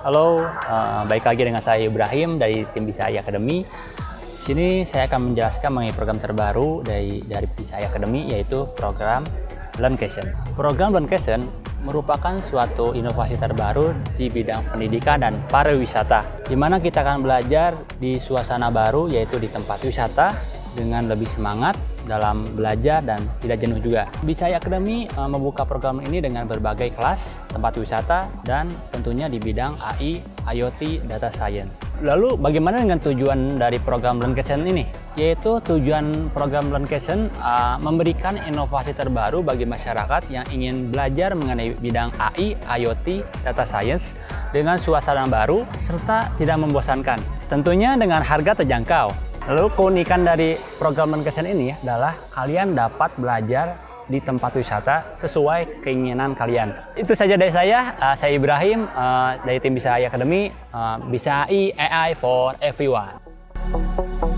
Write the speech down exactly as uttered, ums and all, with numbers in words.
Halo, uh, baik lagi dengan saya Ibrahim dari tim Bisa A I Academy. Di sini saya akan menjelaskan mengenai program terbaru dari dari Bisa A I Academy, yaitu program Learncation. Program Learncation merupakan suatu inovasi terbaru di bidang pendidikan dan pariwisata, di mana kita akan belajar di suasana baru, yaitu di tempat wisata dengan lebih semangat dalam belajar dan tidak jenuh juga. Bisa A I Academy uh, membuka program ini dengan berbagai kelas, tempat wisata, dan tentunya di bidang A I, IoT, Data Science. Lalu bagaimana dengan tujuan dari program Learncation ini? Yaitu tujuan program Learncation uh, memberikan inovasi terbaru bagi masyarakat yang ingin belajar mengenai bidang A I, IoT, Data Science dengan suasana baru serta tidak membosankan. Tentunya dengan harga terjangkau. Lalu keunikan dari program Learncation ini adalah kalian dapat belajar di tempat wisata sesuai keinginan kalian. Itu saja dari saya, uh, saya Ibrahim uh, dari tim Bisa A I Academy, uh, Bisa A I, A I for everyone.